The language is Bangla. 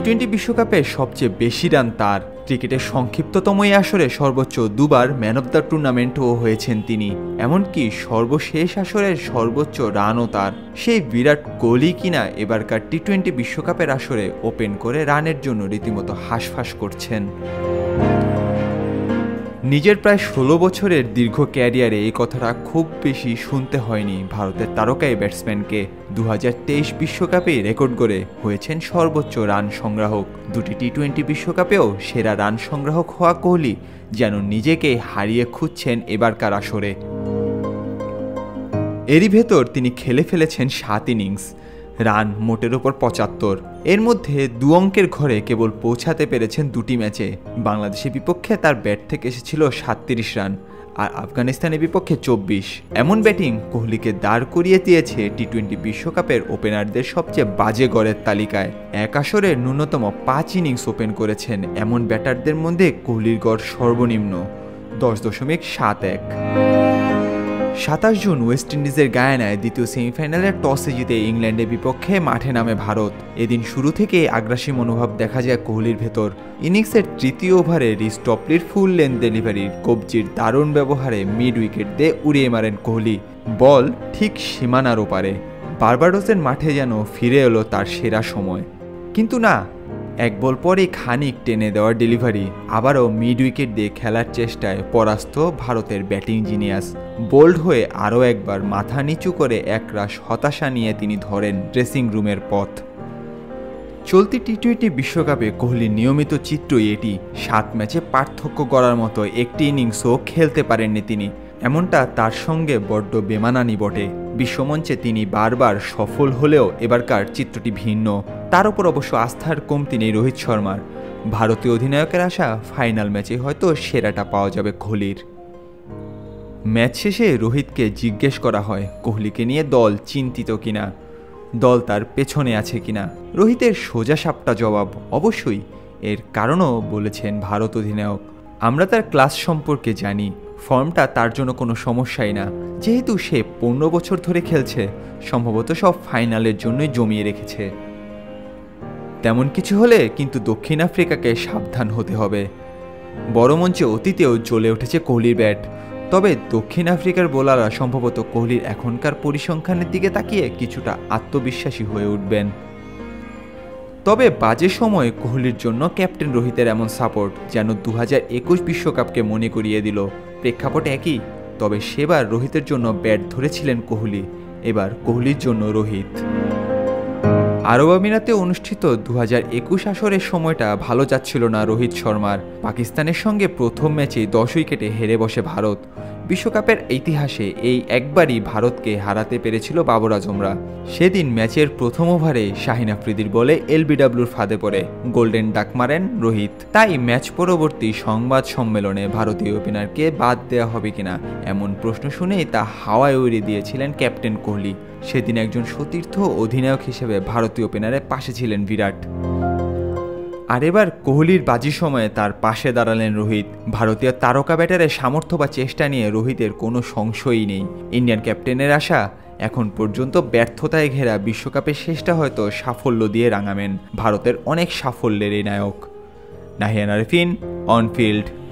টি-20 বিশ্বকাপে সবচেয়ে বেশি রান তার। ক্রিকেটের সংক্ষিপ্ততম এই আসরে সর্বোচ্চ দুবার ম্যান অব দ্য টুর্নামেন্টও হয়েছেন তিনি। এমনকি সর্বশেষ আসরের সর্বোচ্চ রানও তার। সেই বিরাট কোহলি কিনা এবারকার টি-20 বিশ্বকাপের আসরে ওপেন করে রানের জন্য রীতিমতো হাঁসফাঁস করছেন। নিজের প্রায় 16 বছরের দীর্ঘ ক্যারিয়ারে এই কথাটা খুব বেশি শুনতে হয়নি ভারতের তারকা এই ব্যাটসম্যানকে। 2023 বিশ্বকাপে রেকর্ড করে হয়েছেন সর্বোচ্চ রান সংগ্রাহক। দুটি টি-20 বিশ্বকাপেও সেরা রান সংগ্রাহক হওয়া কোহলি যেন নিজেকে হারিয়ে খুঁজছেন এবারকার আসরে। এরই ভেতর তিনি খেলে ফেলেছেন 7 ইনিংস, রান মোটের ওপর 75। এর মধ্যে 2 অঙ্কের ঘরে কেবল পৌঁছাতে পেরেছেন 2টি ম্যাচে। বাংলাদেশের বিপক্ষে তার ব্যাট থেকে এসেছিল 37 রান আর আফগানিস্তানের বিপক্ষে 24। এমন ব্যাটিং কোহলিকে দাঁড় করিয়ে দিয়েছে টি-20 বিশ্বকাপের ওপেনারদের সবচেয়ে বাজে গড়ের তালিকায়। এক আসরে ন্যূনতম 5 ইনিংস ওপেন করেছেন এমন ব্যাটারদের মধ্যে কোহলির গড় সর্বনিম্ন 10.71। 27 জুন ওয়েস্ট ইন্ডিজের গায়ানায় দ্বিতীয় সেমিফাইনালের টসে জিতে ইংল্যান্ডের বিপক্ষে মাঠে নামে ভারত। এদিন শুরু থেকে আগ্রাসী মনোভাব দেখা যায় কোহলির ভেতর। ইনিংসের তৃতীয় ওভারে রিস টপলির ফুল লেন্থ ডেলিভারির কবজির দারুণ ব্যবহারে মিড উইকেট দিয়ে উড়িয়ে মারেন কোহলি। বল ঠিক সীমানার ওপারে। বার্বাডোসের মাঠে যেন ফিরে এলো তার সেরা সময়। কিন্তু না, এক বল পরেই খানিক টেনে দেওয়ার ডেলিভারি, আবারও মিড উইকেট দিয়ে খেলার চেষ্টায় পরাস্ত ভারতের ব্যাটিং জিনিয়াস। বোল্ড হয়ে আরও একবার মাথা নিচু করে একরাশ হতাশা নিয়ে তিনি ধরেন ড্রেসিং রুমের পথ। চলতি টি-20 বিশ্বকাপে কোহলির নিয়মিত চিত্রই এটি। 7 ম্যাচে পার্থক্য গড়ার মতো একটি ইনিংসও খেলতে পারেননি তিনি। এমনটা তার সঙ্গে বড্ড বেমানানি বটে। বিশ্বমঞ্চে তিনি বারবার সফল হলেও এবারকার চিত্রটি ভিন্ন। তার উপর অবশ্য আস্থার কমতি নেই রোহিত শর্মার। ভারতীয় অধিনায়কের আশা ফাইনাল ম্যাচে হয়তো সেরাটা পাওয়া যাবে কোহলির। ম্যাচ শেষে রোহিতকে জিজ্ঞেস করা হয় কোহলিকে নিয়ে দল চিন্তিত কিনা, দল তার পেছনে আছে কিনা। রোহিতের সোজা সাপটা জবাব অবশ্যই। এর কারণও বলেছেন ভারত অধিনায়ক, আমরা তার ক্লাস সম্পর্কে জানি, ফর্মটা তার জন্য কোনো সমস্যাই না। যেহেতু সে 15 বছর ধরে খেলছে, সম্ভবত সব ফাইনালের জন্যই জমিয়ে রেখেছে। তেমন কিছু হলে কিন্তু দক্ষিণ আফ্রিকাকে সাবধান হতে হবে। বড় মঞ্চে অতীতেও জ্বলে উঠেছে কোহলির ব্যাট। তবে দক্ষিণ আফ্রিকার বোলাররা সম্ভবত কোহলির এখনকার পরিসংখ্যানের দিকে তাকিয়ে কিছুটা আত্মবিশ্বাসী হয়ে উঠবেন। তবে বাজে সময়ে কোহলির জন্য ক্যাপ্টেন রোহিতের এমন সাপোর্ট যেন 2021 বিশ্বকাপকে মনে করিয়ে দিল। প্রেক্ষাপট একই, তবে সেবার রোহিতের জন্য ব্যাট ধরেছিলেন কোহলি, এবার কোহলির জন্য রোহিত। আরব আমিরাতে অনুষ্ঠিত 2021 আসরের সময়টা ভালো যাচ্ছিল না রোহিত শর্মার। পাকিস্তানের সঙ্গে প্রথম ম্যাচেই 10 উইকেটে হেরে বসে ভারত। বিশ্বকাপের ইতিহাসে এই একবারই ভারতকে হারাতে পেরেছিল বাবর আজমরা। সেদিন ম্যাচের প্রথম ওভারে শাহিন আফ্রিদির বলে এলবিডব্লিউর ফাঁদে পড়ে গোল্ডেন ডাক মারেন রোহিত। তাই ম্যাচ পরবর্তী সংবাদ সম্মেলনে ভারতীয় ওপেনারকে বাদ দেওয়া হবে কিনা এমন প্রশ্ন শুনেই তা হাওয়ায় উড়িয়ে দিয়েছিলেন ক্যাপ্টেন কোহলি। সেদিন একজন সতীর্থ অধিনায়ক হিসেবে ভারতীয় ওপেনারের পাশে ছিলেন বিরাট। আর এবার কোহলির বাজি সময়ে তার পাশে দাঁড়ালেন রোহিত। ভারতীয় তারকা ব্যাটারের সামর্থ্য বা চেষ্টা নিয়ে রোহিতের কোনো সংশয়ই নেই। ইন্ডিয়ান ক্যাপ্টেনের আশা এখন পর্যন্ত ব্যর্থতায় ঘেরা বিশ্বকাপের শেষটা হয়তো সাফল্য দিয়ে রাঙাবেন ভারতের অনেক সাফল্যের এই নায়ক। Nahiyan Arifin, on field.